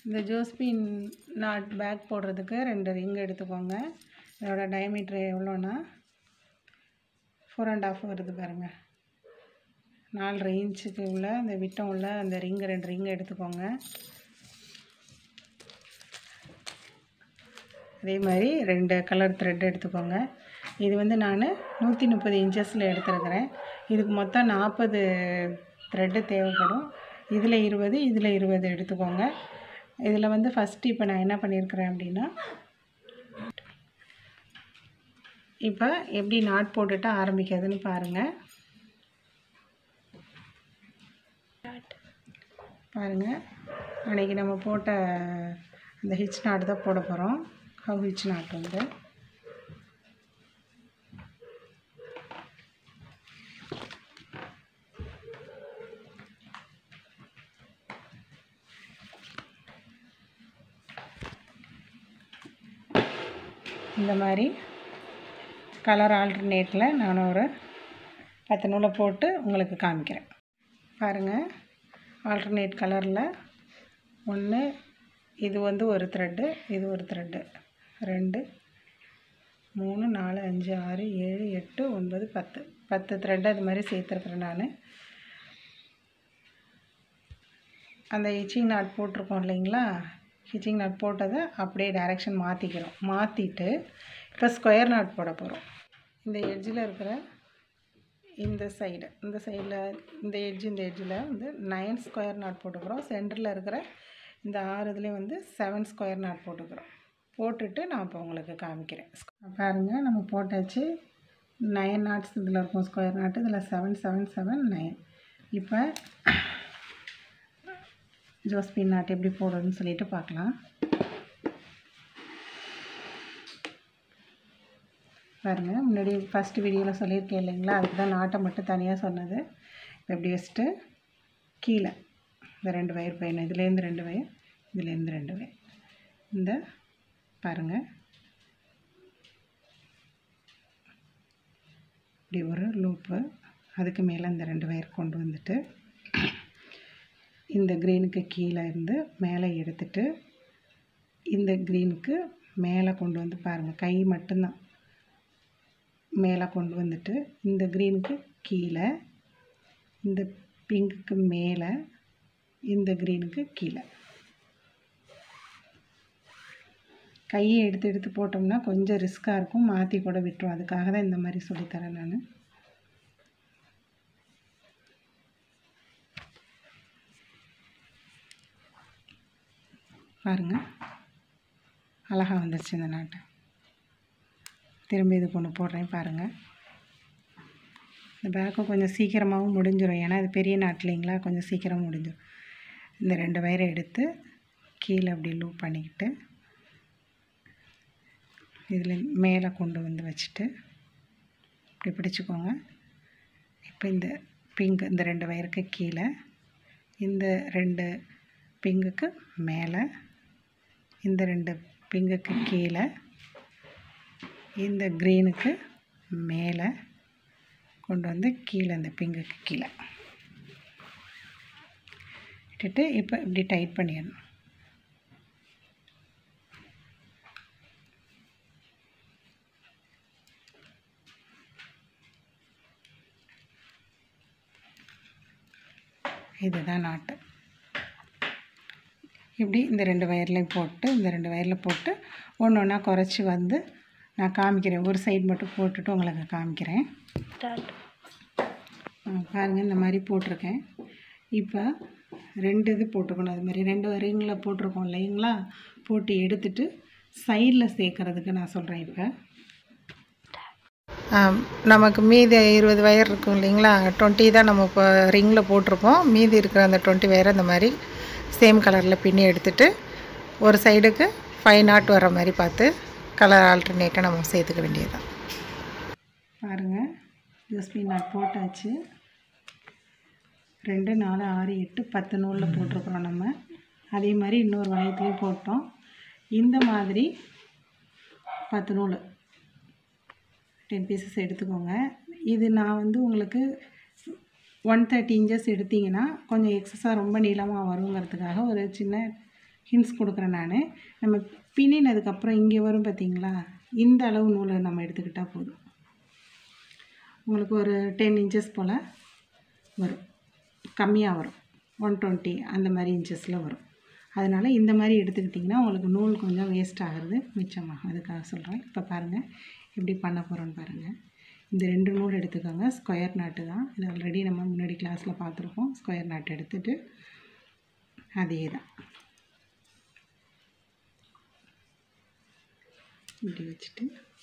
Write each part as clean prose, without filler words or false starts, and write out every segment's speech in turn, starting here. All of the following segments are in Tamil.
இந்த ஜோஸ்பின் நாட் பேக் போடுறதுக்கு 2 ரிங் எடுத்துக்கோங்க. இதோட டயமீட்டர் எவ்வளோன்னா 4.5 வருது பாருங்கள். 4.5 இன்ச்சுக்கு உள்ள அந்த விட்டம் உள்ள அந்த ரிங்கு 2 ரிங் எடுத்துக்கோங்க. அதே மாதிரி 2 கலர் த்ரெட் எடுத்துக்கோங்க. இது வந்து நான் 130 இன்ச்சஸில் எடுத்துருக்கிறேன். இதுக்கு மொத்தம் 40 த்ரெட்டு தேவைப்படும். இதில் 20 இதில் 20 எடுத்துக்கோங்க. இதில் வந்து ஃபஸ்ட்டு இப்போ நான் என்ன பண்ணியிருக்கிறேன் அப்படின்னா, இப்போ எப்படி நாட் போட்டுட்டு ஆரம்பிக்கிறதுன்னு பாருங்கள். அன்றைக்கி நம்ம போட்ட அந்த ஹிச் நாட் தான் போட போகிறோம். ஹவ் ஹிச் நாட் வந்து இந்த மாதிரி கலர் ஆல்டர்னேட்டில் நான் ஒரு 10 நூலை போட்டு உங்களுக்கு காமிக்கிறேன். பாருங்கள், ஆல்டர்னேட் கலரில் 1 இது வந்து ஒரு த்ரெட்டு, இது ஒரு த்ரெட்டு, 2 3 4 5 6 7 8 9 10 த்ரெட்டு அது மாதிரி சேர்த்துருக்குறேன். நான் அந்த ஹிச்சிங் நாட் போட்டிருக்கோம் இல்லைங்களா, ஹிச்சிங் நாட் போட்டதை அப்படியே டைரெக்ஷன் மாற்றிக்கிறோம். மாற்றிட்டு இப்போ ஸ்கொயர் நாட் போட போகிறோம். இந்த எட்ஜில் இருக்கிற இந்த சைடில் இந்த எட்ஜில் வந்து 9 ஸ்கொயர் நாட் போட்டுக்கிறோம். சென்டரில் இருக்கிற இந்த 6 இதுலேயும் வந்து 7 ஸ்கொயர் நாட் போட்டுக்கிறோம். போட்டுட்டு நான் இப்போ உங்களுக்கு காமிக்கிறேன். பாருங்கள், நம்ம போட்டாச்சு. 9 நாட்ஸ் இதில் இருக்கும் ஸ்கொயர் நாட்டு, இதில் 7 7 7 9. இப்போ ஜோஸ்பின் நாட் எப்படி போடுறதுன்னு சொல்லிட்டு பார்க்கலாம். பாருங்கள், முன்னாடி ஃபஸ்ட்டு வீடியோவில் சொல்லியிருக்கேன் இல்லைங்களா, அதுக்கு தான் நாட்டை மட்டும் தனியாக சொன்னது. இப்போ எப்படி வச்சுட்டு கீழே இந்த 2 வயர் பயணம், இதுலேருந்து 2 வயர், இதுலேருந்து 2 வயர், இந்த பாருங்கள் இப்படி ஒரு லூப்பு, அதுக்கு மேலே இந்த 2 வயர் கொண்டு வந்துட்டு இந்த க்ரீனுக்கு கீழே இருந்து மேலே எடுத்துட்டு இந்த க்ரீனுக்கு மேலே கொண்டு வந்து பாருங்கள், கை மட்டும்தான் மேலே கொண்டு வந்துட்டு இந்த க்ரீனுக்கு கீழே, இந்த பிங்க்குக்கு மேலே, இந்த க்ரீனுக்கு கீழே. கையை எடுத்து போட்டோம்னா கொஞ்சம் ரிஸ்க்காக இருக்கும், மாற்றி கூட விட்டுரும். அதுக்காக தான் இந்த மாதிரி சொல்லித்தரேன் நான். பாருங்கள், அழகாக வந்துருச்சு இந்த நாட்டை. திரும்பி இது கொண்டு போடுறேன் பாருங்கள். இந்த பேக்கும் கொஞ்சம் சீக்கிரமாகவும் முடிஞ்சிடும், ஏன்னா இது பெரிய நாட் இல்லைங்களா, கொஞ்சம் சீக்கிரம் முடிஞ்சிடும். இந்த 2 வயரை எடுத்து கீழே அப்படி லூப் பண்ணிக்கிட்டு இதில் மேலே கொண்டு வந்து வச்சுட்டு இப்படி பிடிச்சிக்கோங்க. இப்போ இந்த பிங்க், இந்த 2 வயருக்கு கீழே, இந்த 2 பிங்குக்கு மேலே, இந்த 2 பிங்குக்கு கீழே, இந்த க்ரீனுக்கு மேலே கொண்டு வந்து கீழே, இந்த பிங்குக்கு கீழே இட்டுட்டு இப்போ இப்படி டைட் பண்ணிடணும். இதுதான் நாட்டு. இப்படி இந்த 2 வயர்லையும் போட்டு, இந்த 2 வயரில் போட்டு ஒன்று ஒன்றா குறைச்சி வந்து நான் காமிக்கிறேன். ஒரு சைடு மட்டும் போட்டுட்டு உங்களுக்கு காமிக்கிறேன். பாருங்கள், இந்த மாதிரி போட்டிருக்கேன். இப்போ 2 இது போட்டுக்கணும். அது மாதிரி 2 ரிங்கில் போட்டிருக்கோம் இல்லைங்களா, போட்டு எடுத்துட்டு சைடில் சேர்க்குறதுக்கு நான் சொல்கிறேன். இப்போ நமக்கு மீதி 20 வயர் இருக்கும் இல்லைங்களா, 20 தான் நம்ம இப்போ ரிங்கில் போட்டிருக்கோம். மீதி இருக்கிற அந்த 20 வயரை இந்த மாதிரி சேம் கலரில் பின்னி எடுத்துட்டு ஒரு சைடுக்கு 5 நாட் வர மாதிரி பார்த்து கலர் ஆல்டர்னேட்டாக நம்ம சேர்த்துக்க வேண்டியது தான். பாருங்கள், ஜோஸ்பின் நாட் போட்டாச்சு. 2 4 6 8 10 நூலில் போட்டிருக்குறோம் நம்ம. அதே மாதிரி இன்னொரு வளையத்துலேயும் போட்டோம். இந்த மாதிரி 10 நூல் 10 பீசஸ் எடுத்துக்கோங்க. இது நான் வந்து உங்களுக்கு 130 இன்ச்சஸ் எடுத்திங்கன்னா கொஞ்சம் எக்ஸஸாக ரொம்ப நீளமாக வருங்கிறதுக்காக ஒரு சின்ன ஹிண்ட்ஸ் கொடுக்குறேன் நான். நம்ம பின்னினதுக்கப்புறம் இங்கே வரும் பார்த்திங்களா, இந்த அளவு நூலை நம்ம எடுத்துக்கிட்டால் போதும். உங்களுக்கு ஒரு 10 இன்ச்சஸ் போல் வரும், கம்மியாக வரும், 120 அந்த மாதிரி இன்ச்சஸில் வரும். அதனால் இந்த மாதிரி எடுத்துக்கிட்டிங்கன்னா உங்களுக்கு நூல் கொஞ்சம் வேஸ்ட் ஆகிறது மிச்சமாகும். அதுக்காக சொல்கிறேன். இப்போ பாருங்கள் எப்படி பண்ண போகிறோன்னு பாருங்கள். இந்த 2 நூல் எடுத்துக்கோங்க. ஸ்கொயர் நாட்டு தான் இது, ஆல்ரெடி நம்ம முன்னாடி கிளாஸில் பார்த்துருக்கோம். ஸ்கொயர் நாட்டு எடுத்துகிட்டு அதே தான் இப்படி வச்சுட்டு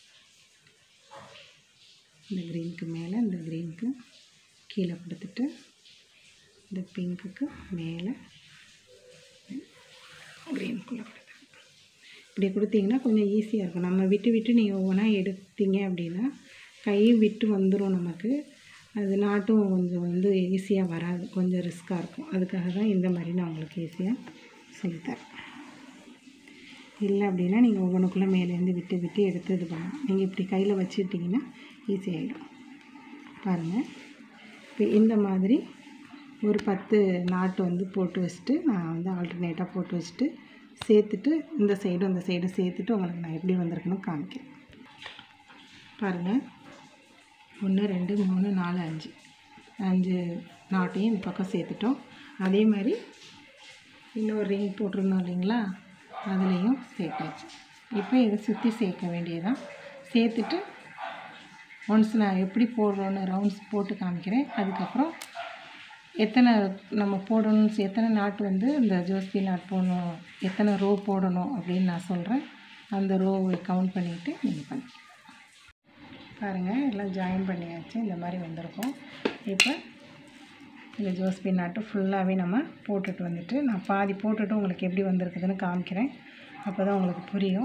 இந்த க்ரீனுக்கு மேலே இந்த க்ரீனுக்கு கீழே கொடுத்துட்டு இந்த பிங்க்குக்கு மேலே க்ரீனுக்குள்ளே கொடுத்து இப்படி கொடுத்தீங்கன்னா கொஞ்சம் ஈஸியாக இருக்கும். நம்ம விட்டு விட்டு நீங்கள் ஒவ்வொன்றா எடுத்தீங்க அப்படின்னா கையும் விட்டு வந்துடும் நமக்கு. அது நாட்டும் கொஞ்சம் ஈஸியாக வராது, கொஞ்சம் ரிஸ்க்காக இருக்கும். அதுக்காக தான் இந்த மாதிரி நான் உங்களுக்கு ஈஸியாக சொல்லித்தரேன். இல்லை அப்படின்னா நீங்கள் ஒவ்வொன்றுக்குள்ளே மேலேருந்து விட்டு விட்டு எடுத்து இது பண்ணணும். நீங்கள் இப்படி கையில் வச்சுக்கிட்டிங்கன்னா ஈஸியாகிடும். பாருங்கள், இப்போ இந்த மாதிரி ஒரு 10 நாட்டு போட்டு வச்சுட்டு நான் ஆல்டர்னேட்டாக போட்டு வச்சுட்டு சேர்த்துட்டு இந்த சைடும் இந்த சைடும் சேர்த்துட்டு உங்களுக்கு நான் எப்படி வந்திருக்குன்னு காமிக்கிறேன். பாருங்கள், 1 2 3 4 5 நாட்டையும் இந்த பக்கம் சேர்த்துட்டோம். அதே மாதிரி இன்னொரு ரிங் போட்டிருந்தோம் இல்லைங்களா, அதுலேயும் சேர்த்தாச்சு. இப்போ இதை சுற்றி சேர்க்க வேண்டியதான். சேர்த்துட்டு ஒன்ஸ் நான் எப்படி போடுறோன்னு ரவுண்ட்ஸ் போட்டு காமிக்கிறேன். அதுக்கப்புறம் எத்தனை நம்ம போடணும், எத்தனை நாட்டு இந்த ஜோஸ்பி நாட் போடணும், எத்தனை ரோ போடணும் அப்படின்னு நான் சொல்கிறேன். அந்த ரோவை கவுண்ட் பண்ணிவிட்டு நீங்கள் பண்ணிக்கலாம். பாருங்கள், எல்லாம் ஜாயின் பண்ணியாச்சு. இந்த மாதிரி வந்திருக்கும். இப்போ இந்த ஜோஸ்பி நாட்டு ஃபுல்லாகவே நம்ம போட்டுட்டு வந்துட்டு நான் பாதி போட்டுட்டு உங்களுக்கு எப்படி வந்திருக்குதுன்னு காமிக்கிறேன். அப்போ தான் உங்களுக்கு புரியும்.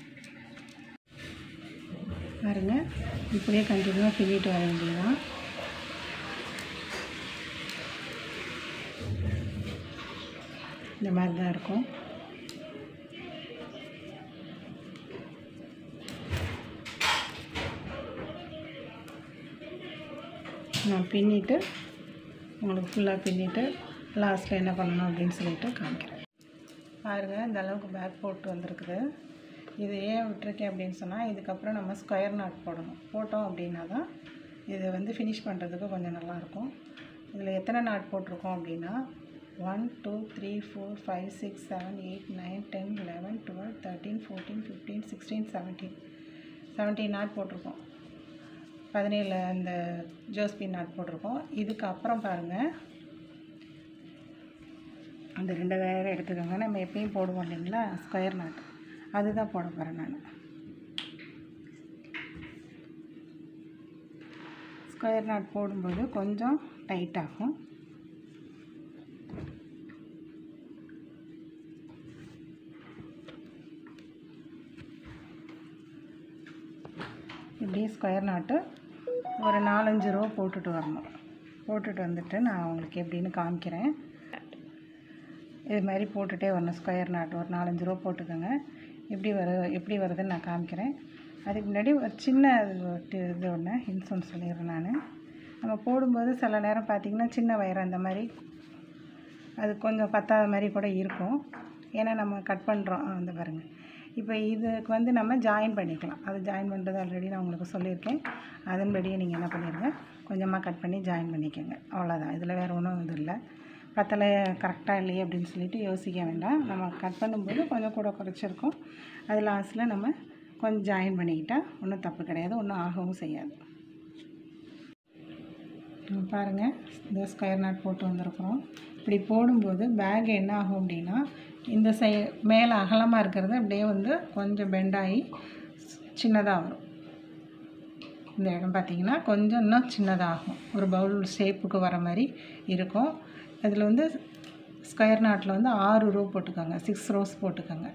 பாருங்கள், இப்படியே கண்டினியூவாக பின்னிட்டு வர வேண்டியதுதான். இந்த மாதிரி தான் இருக்கும். நான் பின்னிட்டு உங்களுக்கு ஃபுல்லாக பின்னிட்டு லாஸ்ட்டில் என்ன பண்ணணும் அப்படின்னு சொல்லிட்டு காமிக்கிறேன். பாருங்கள், இந்த அளவுக்கு பேக் போட்டு வந்திருக்குது. இது ஏன் விட்டுருக்கேன் அப்படின்னு சொன்னால், இதுக்கப்புறம் நம்ம ஸ்கொயர் நாட் போடணும். போட்டோம் அப்படின்னா தான் இது ஃபினிஷ் பண்ணுறதுக்கு கொஞ்சம் நல்லாயிருக்கும். இதில் எத்தனை நாட் போட்டிருக்கோம் அப்படின்னா 1 2 3 4 5 6 7 8 9 10 11 12 13 14 15 16 17 நாட் போட்டிருக்கோம். 17 அந்த ஜோஸ்பி நாட் போட்டிருக்கோம். இதுக்கப்புறம் பாருங்கள், அந்த 2 வேறு எடுத்துக்கோங்க. நம்ம எப்பயும் போடுவோம் இல்லைங்களா ஸ்கொயர் நாட், அதுதான் போட போகிறேன் நான். ஸ்கொயர் நாட் போடும்போது கொஞ்சம் டைட் ஆகும். இப்படி ஸ்கொயர் நாட்டு ஒரு 4-5 ரோ போட்டுட்டு வரணும். போட்டுட்டு வந்துட்டு நான் உங்களுக்கு எப்படின்னு காமிக்கிறேன். இது மாதிரி போட்டுகிட்டே வரணும். ஸ்கொயர் நாட் ஒரு 4-5 ரோ போட்டுக்கோங்க. எப்படி வருதுன்னு நான் காமிக்கிறேன். அதுக்கு முன்னாடி ஒரு சின்ன இது ஒன்று ஹிண்ட்ஸ் ஒன்று சொல்லிடுறேன் நான். நம்ம போடும்போது சில நேரம் பார்த்திங்கன்னா சின்ன வயர் அந்த மாதிரி அது கொஞ்சம் பத்தாத மாதிரி கூட இருக்கும். ஏன்னா நம்ம கட் பண்ணுறோம். அந்த பாருங்கள், இப்போ இதுக்கு நம்ம ஜாயின் பண்ணிக்கலாம். அது ஜாயின் பண்ணுறது ஆல்ரெடி நான் உங்களுக்கு சொல்லியிருக்கேன். அதன்படியே நீங்கள் என்ன பண்ணிடுங்க, கொஞ்சமாக கட் பண்ணி ஜாயின் பண்ணிக்கோங்க. அவ்வளோதான். இதில் வேறு ஒன்றும் இது இல்லை. பத்தலை கரெக்டாக இல்லையே அப்படின்னு சொல்லிட்டு யோசிக்க வேண்டாம். நம்ம கட் பண்ணும்போது கொஞ்சம் கூட குறைச்சிருக்கோம். அது லாஸ்ட்டில் நம்ம கொஞ்சம் ஜாயின் பண்ணிக்கிட்டால் ஒன்றும் தப்பு கிடையாது, ஒன்றும் ஆகவும் செய்யாது. பாருங்கள், இந்த ஸ்கொயர் நாட் போட்டு வந்திருக்கிறோம். இப்படி போடும்போது பேக் என்ன ஆகும் அப்படின்னா, இந்த மேலே அகலமாக இருக்கிறது அப்படியே கொஞ்சம் பெண்டாகி சின்னதாக வரும். இந்த இடம் பார்த்திங்கன்னா கொஞ்சம் இன்னும் சின்னதாகும். ஒரு பவுல் ஷேப்புக்கு வர மாதிரி இருக்கும். அதில் ஸ்கொயர் நாட்டில் 6 ரோ போட்டுக்கோங்க. 6 ரோஸ் போட்டுக்கோங்க.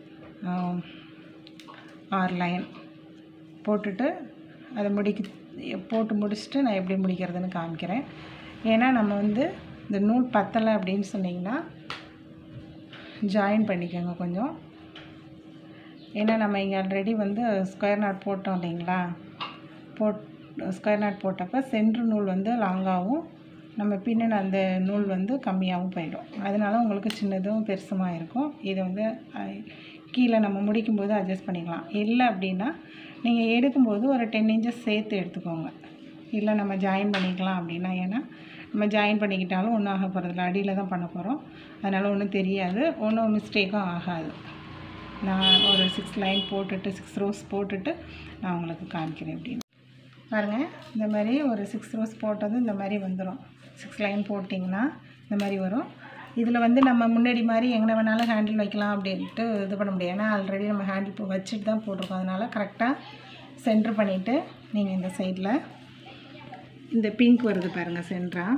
6 லைன் போட்டுட்டு அதை போட்டு முடிச்சுட்டு நான் எப்படி முடிக்கிறதுன்னு காமிக்கிறேன். ஏன்னா நம்ம இந்த நூல் பத்தலை அப்படின்னு சொன்னிங்கன்னா ஜாயின் பண்ணிக்கோங்க கொஞ்சம். ஏன்னா நம்ம இங்கே ஆல்ரெடி ஸ்கொயர் நாட் போட்டோம் இல்லைங்களா, ஸ்கொயர் நாட் போட்டப்போ சென்ட்ரு நூல் லாங்காகவும் நம்ம பின்னின அந்த நூல் வந்து கம்மியாகவும் போயிடும். அதனால உங்களுக்கு சின்னதும் பெருசுமா இருக்கும். இதை வந்து கீழே நம்ம முடிக்கும்போது அட்ஜஸ்ட் பண்ணிக்கலாம். இல்லை அப்படின்னா நீங்கள் எடுக்கும்போது ஒரு 10 இன்ச்சஸ் சேர்த்து எடுத்துக்கோங்க. இல்லை நம்ம ஜாயின் பண்ணிக்கலாம் அப்படின்னா, ஏன்னா நம்ம ஜாயின் பண்ணிக்கிட்டாலும் ஒன்றும் ஆக போகிறதில்ல, அடியில் தான் பண்ண போகிறோம். அதனால் ஒன்றும் தெரியாது, ஒன்றும் மிஸ்டேக்கும் ஆகாது. நான் ஒரு 6 லைன் போட்டுட்டு 6 ரோஸ் போட்டுட்டு நான் உங்களுக்கு காமிக்கிறேன் அப்படின்னு. பாருங்கள், இந்த மாதிரி ஒரு 6 ரோஸ் போட்டதும் இந்த மாதிரி வந்துடும். 6 லைன் போட்டிங்கன்னா இந்த மாதிரி வரும். இதில் வந்து நம்ம முன்னாடி மாதிரி எங்கே வேணாலும் ஹேண்டில் வைக்கலாம் அப்படின்ட்டு இது பண்ண முடியாது. ஏன்னா ஆல்ரெடி நம்ம ஹேண்டில் வச்சுட்டு தான் போட்டிருக்கோம். அதனால் கரெக்டாக சென்ட்ரு பண்ணிவிட்டு நீங்கள் இந்த சைடில் இந்த பிங்க் வருது பாருங்கள், சென்டராக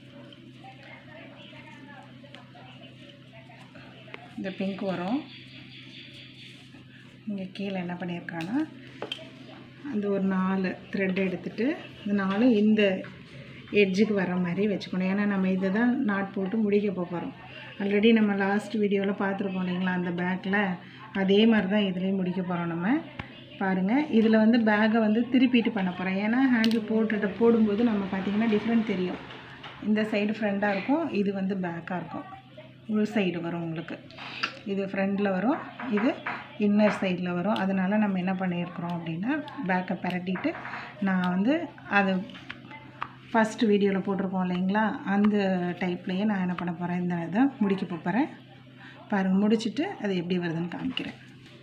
இந்த பிங்க் வரும். இங்கே கீழே என்ன பண்ணியிருக்கான்னா அந்த ஒரு 4 த்ரெட் எடுத்துகிட்டு இந்த 4 இந்த எட்ஜுக்கு வர மாதிரி வச்சுக்கணும். ஏன்னா நம்ம இதை தான் நாட் போட்டு முடிக்க போகிறோம். ஆல்ரெடி நம்ம லாஸ்ட் வீடியோவில் பார்த்துருப்போம் இல்லைங்களா, அந்த பேக்கில் அதே மாதிரி தான் இதுலேயும் முடிக்க போகிறோம். நம்ம பாருங்கள், இதில் வந்து பேக்கை வந்து திருப்பிட்டு பண்ண போகிறோம். ஏன்னா ஹேண்டில் போடும்போது நம்ம பார்த்திங்கன்னா டிஃப்ரெண்ட் தெரியும். இந்த சைடு ஃப்ரண்ட்டாக இருக்கும், இது வந்து பேக்காக இருக்கும். உள் சைடு வரும் உங்களுக்கு. இது ஃப்ரண்டில் வரும், இது இன்னர் சைடில் வரும். அதனால் நம்ம என்ன பண்ணியிருக்கிறோம் அப்படின்னா பேக்கை பரட்டிட்டு நான் வந்து அது ஃபஸ்ட்டு வீடியோவில் போட்டிருக்கோம் இல்லைங்களா, அந்த டைப்லேயே நான் என்ன பண்ண போகிறேன், இந்த இதை முடிக்க போகிறேன். பாருங்கள், முடிச்சுட்டு அது எப்படி வருதுன்னு காமிக்கிறேன்.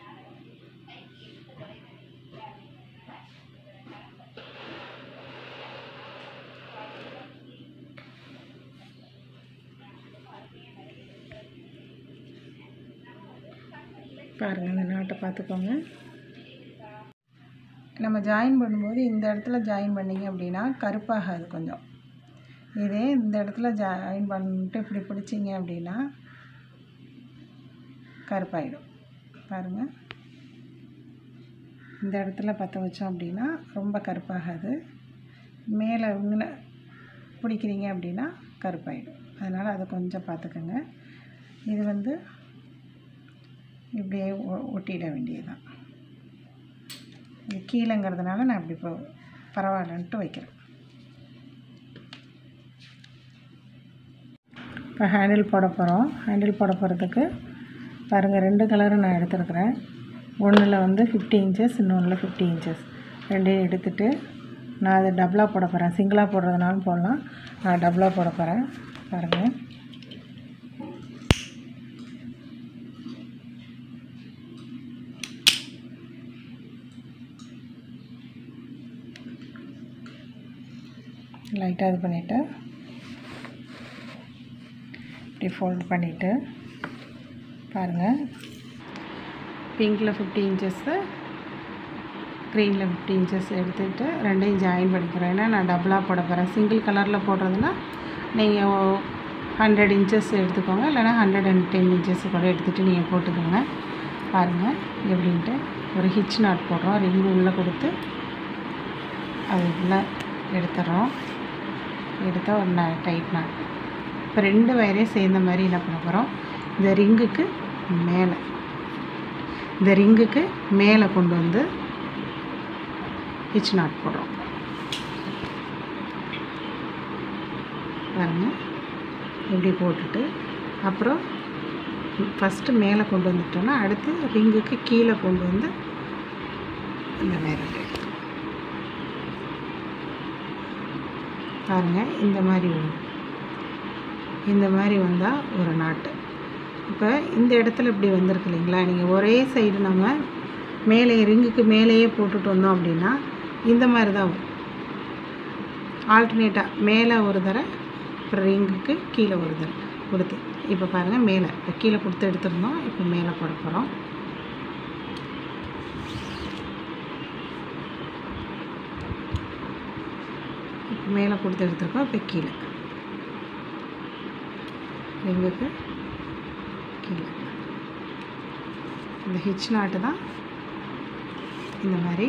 பாருங்கள், இந்த நாட்டை பார்த்துக்கோங்க. நம்ம ஜாயின் பண்ணும்போது இந்த இடத்துல ஜாயின் பண்ணிங்க அப்படின்னா கருப்பாகாது கொஞ்சம். இதே இந்த இடத்துல ஜாயின் பண்ணிட்டு இப்படி பிடிச்சிங்க அப்படின்னா கருப்பாயிடும். பாருங்கள், இந்த இடத்துல பற்ற வச்சோம் அப்படின்னா ரொம்ப கருப்பாகாது. மேலே இங்கே பிடிக்கிறீங்க அப்படின்னா கருப்பாயிடும். அதனால் அதை கொஞ்சம் பார்த்துக்கோங்க. இது வந்து இப்படியே ஒட்டிட வேண்டியதுதான். இது கீழேங்கிறதுனால நான் இப்படி பரவாயில்லன்ட்டு வைக்கிறேன். இப்போ ஹேண்டில் போட போகிறோம். ஹேண்டில் போட போகிறதுக்கு பாருங்கள், 2 கலரும் நான் எடுத்துருக்கிறேன். ஒன்றில் வந்து 50 இன்ச்சஸ், இன்னொன்றில் 50 இன்ச்சஸ். ரெண்டையும் எடுத்துகிட்டு நான் அதை டபுளாக போட போகிறேன். சிங்கிளாக போடுறதுனாலும் போடலாம், நான் டபுளாக போட போகிறேன். பாருங்கள், லைட்டாக இது பண்ணிவிட்டு இப்படி ஃபோல்ட் பண்ணிவிட்டு பாருங்கள், பிங்கில் 50 இன்ச்சஸ்ஸு, க்ரீனில் 50 இன்ச்சஸ் எடுத்துக்கிட்டு ரெண்டையும் ஜாயின் பண்ணிக்கிறேன். ஏன்னா நான் டபுளாக போட போகிறேன். சிங்கிள் கலரில் போடுறதுன்னா நீங்கள் 100 இன்ச்சஸ் எடுத்துக்கோங்க, இல்லைனா 110 இன்ச்சஸ் கூட எடுத்துகிட்டு நீங்கள் போட்டுக்கோங்க. பாருங்கள் எப்படின்ட்டு ஒரு ஹிச் நாட் போடுறோம். ரிங்கு உள்ளே கொடுத்து அது உள்ளே எடுத்துடுறோம். எடுத்தால் ஒரு டைட் நாட். இப்போ 2 வயரையும் சேர்ந்த மாதிரி என்ன பண்ண போகிறோம், இந்த ரிங்குக்கு மேலே கொண்டு வந்து ஹிச் நாட் போடுறோம். பாருங்கள், இப்படி போட்டுட்டு அப்புறம் ஃபஸ்ட்டு மேலே கொண்டு வந்துட்டோன்னா அடுத்து ரிங்குக்கு கீழே கொண்டு வந்து இந்த மாதிரி பாருங்கள், இந்த மாதிரி வந்தால் ஒரு நாட்டு. இப்போ இந்த இடத்துல இப்படி வந்திருக்கு இல்லைங்களா, நீங்கள் ஒரே சைடு நம்ம மேலே ரிங்குக்கு மேலேயே போட்டுட்டு வந்தோம் அப்படின்னா இந்த மாதிரி தான் வரும். ஆல்டர்னேட்டாக மேலே ஒரு தடவை, அப்புறம் ரிங்குக்கு கீழே ஒரு தடவை கொடுத்து. இப்போ பாருங்கள், மேலே இப்போ கீழே கொடுத்து எடுத்துருந்தோம், இப்போ மேலே போட போகிறோம். இப்போ மேலே கொடுத்து எடுத்துருக்கோம். இப்போ கீழே ரிங்குக்கு கீழே இந்த ஹிச் நாட்டு தான் இந்த மாதிரி.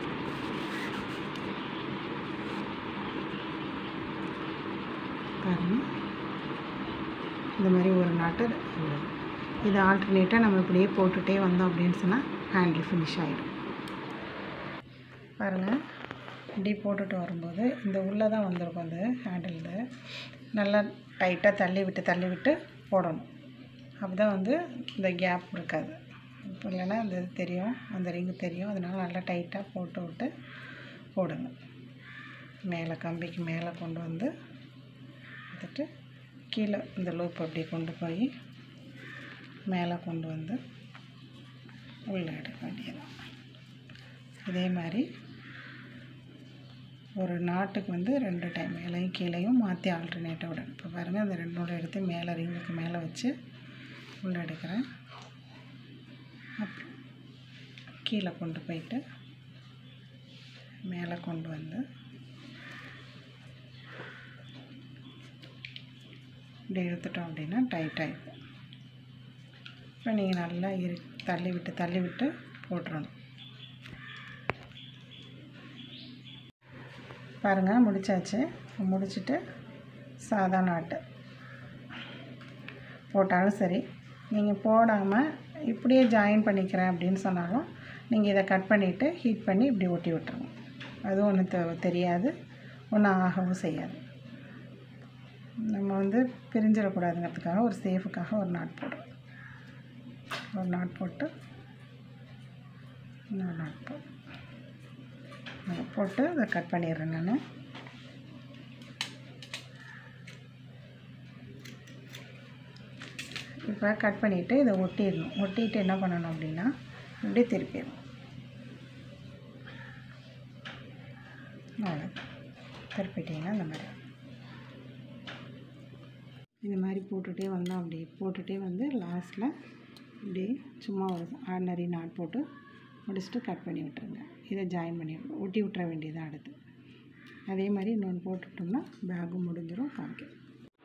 பாருங்கள், இந்த மாதிரி ஒரு நாட்டு. இது ஆல்டர்னேட்டாக நம்ம இப்படியே போட்டுகிட்டே வந்தோம் அப்படின்னு சொன்னால் ஹேண்டில் ஃபினிஷ் ஆகிடும். பாருங்கள், இப்படி போட்டுட்டு வரும்போது இந்த உள்ளே தான் வந்திருக்கும் அந்த ஹேண்டில். நல்லா டைட்டாக தள்ளி விட்டு போடணும். அப்போ தான் வந்து இந்த கேப் இருக்காது. இப்போ இல்லைன்னா அந்த இது தெரியும், அந்த ரிங்கு தெரியும். அதனால் நல்லா டைட்டாக போட்டு விட்டு போடுங்க. மேலே கம்பிக்கு மேலே கொண்டு வந்து எடுத்துட்டு கீழே இந்த லூப் அப்படி கொண்டு போய் மேலே கொண்டு வந்து உள்ளே எடுக்க வேண்டியது. இதே மாதிரி ஒரு நாட்டுக்கு வந்து 2 டைம் மேலேயும் கீழேயும் மாற்றி ஆல்டர்னேட்டாக விடணும். இப்போ பாருங்கள், அந்த 2 நூலை எடுத்து மேலே ரிங்குக்கு மேலே வச்சு உள்ளே எடுக்கிறேன். அப்புறம் கீழே கொண்டு போயிட்டு மேலே கொண்டு வந்து இப்படி எடுத்துட்டோம் அப்படின்னா டைட்டாகிடும். இப்போ நீங்கள் நல்லா தள்ளி விட்டு போட்டுறணும். பாருங்கள், முடிச்சாச்சு. முடிச்சுட்டு சாதா நாட்டு போட்டாலும் சரி, நீங்கள் போடாமல் இப்படியே ஜாயின் பண்ணிக்கிறேன் அப்படின்னு சொன்னாலும் நீங்கள் இதை கட் பண்ணிவிட்டு ஹீட் பண்ணி இப்படி ஒட்டி விட்டுருங்க. அதுவும் ஒன்றும் தெரியாது, ஒன்றும் ஆகவும் செய்யாது. நம்ம வந்து பிரிஞ்சிடக்கூடாதுங்கிறதுக்காக ஒரு சேஃபுக்காக ஒரு நாட் போடுறோம். ஒரு நாட் போட்டு இன்னொரு நாட் போட்டு அதை கட் பண்ணிடுறேன். நான் இப்போ கட் பண்ணிவிட்டு இதை ஒட்டிடணும். ஒட்டிட்டு என்ன பண்ணணும் அப்படின்னா இப்படியே திருப்பிடணும். அவ்வளோ திருப்பிட்டிங்கன்னா இந்த மாதிரி போட்டுகிட்டே வந்தோம். அப்படி போட்டுகிட்டே வந்து லாஸ்ட்டில் இப்படி சும்மா ஒரு ஆர்டினரி நாட் போட்டு முடிச்சுட்டு கட் பண்ணி விட்டுருங்க. இதை ஜாயின் பண்ணி ஒட்டி விட்டுற வேண்டியதான் அடுத்து. அதே மாதிரி இன்னொன்று போட்டுட்டோம்னா பேக்கும் முடிஞ்சிடும், காமிக்கும்.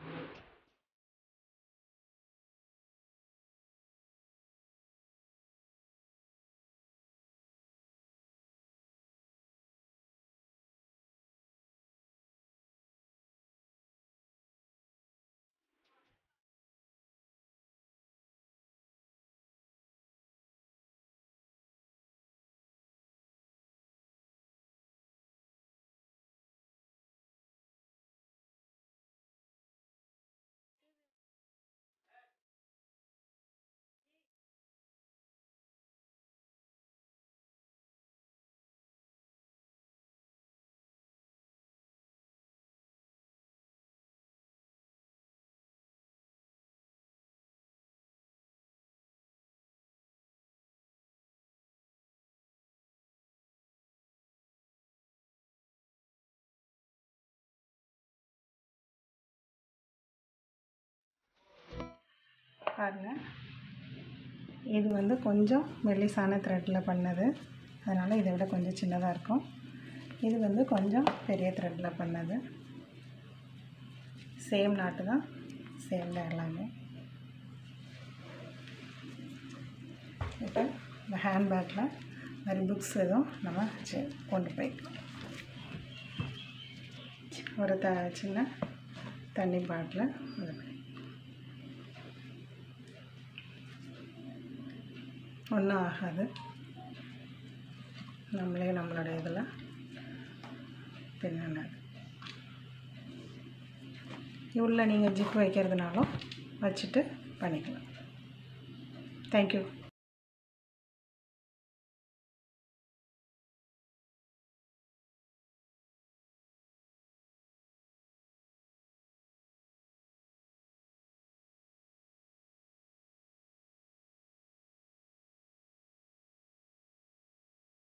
பாருங்கள், இது வந்து கொஞ்சம் மெல்லிசான த்ரெட்டில் பண்ணது, அதனால் இதை விட கொஞ்சம் சின்னதாக இருக்கும். இது வந்து கொஞ்சம் பெரிய த்ரெட்டில் பண்ணது. சேம் நாட்டு தான், சேம் தான் எல்லாமே. இப்போ இந்த ஹேண்ட்பேக்கில் மாதிரி புக்ஸ் எதுவும் நம்ம கொண்டு போய்க்கலாம். ஒரு சின்ன தண்ணி பாட்டில் ஒன்றும் ஆகாது. நம்மளோட இதில் பின்னது உள்ள நீங்கள் ஜிப் வைக்கிறதுனாலும் வச்சுட்டு பண்ணிக்கலாம். தேங்க்யூ.